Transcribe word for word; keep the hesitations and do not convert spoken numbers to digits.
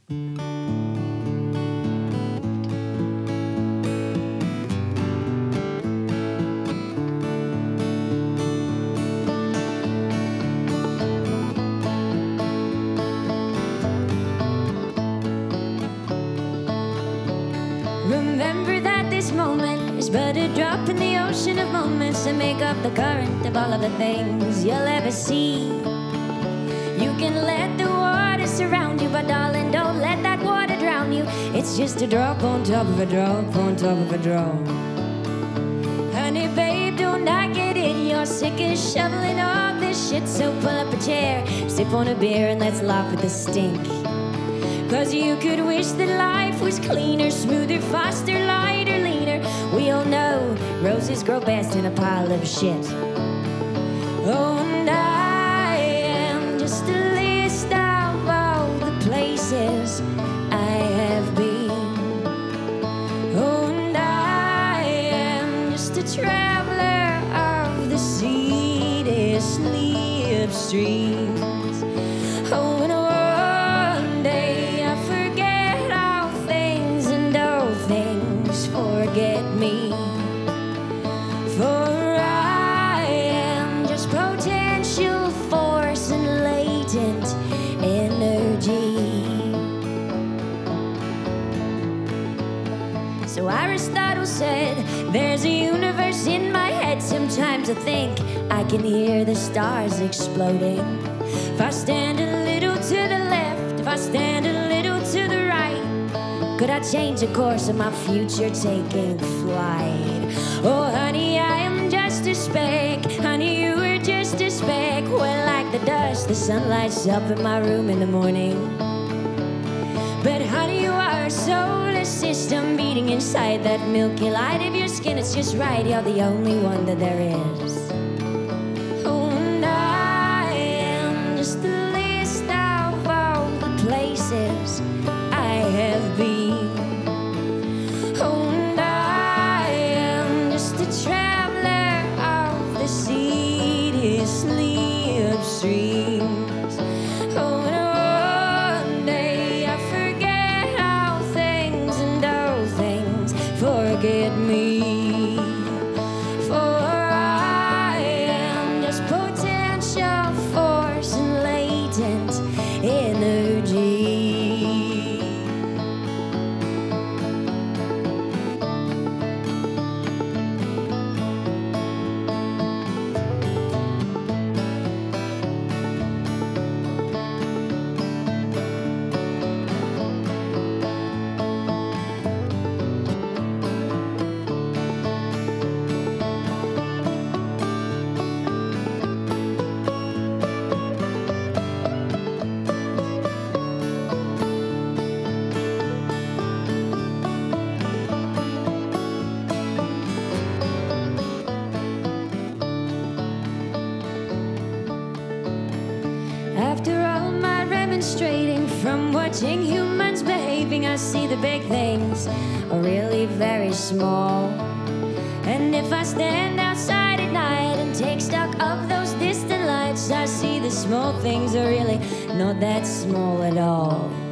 Remember that this moment is but a drop in the ocean of moments that make up the current of all of the things you'll ever see. You can let the water surround you, but darling, don't let that water drown you. It's just a drop on top of a drop on top of a drop. Honey, babe, don't knock it in. You're sick of shoveling all this shit, so pull up a chair, sip on a beer, and let's laugh at the stink. Cause you could wish that life was cleaner, smoother, faster, lighter, leaner. We all know roses grow best in a pile of shit. Oh, and I am just a list of all the places I have been. Oh, and I am just a traveler of the seedy slipstreams. Oh, and one day I forget all things, and all things forget me. For I am just potential force and latent energy. So Aristotle said, there's a universe in my head. Sometimes I think I can hear the stars exploding. If I stand a little to the left, if I stand a little to the right, could I change the course of my future taking flight? Oh, honey, I am just a speck. Honey, you are just a speck. Well, like the dust, the sun lights up in my room in the morning. But honey, you are a solar system beating inside that milky light of your skin. It's just right, you're the only one that there is. Oh, and I am just a list of all the places I have been. Oh, and I am just a traveler of the seedy slipstreams. Oh, and one day I forget all things, and all things forget me. For I am just potential force and latent energy. After all my remonstrating from watching humans behaving, I see the big things are really very small. And if I stand outside at night and take stock of those distant lights, I see the small things are really not that small at all.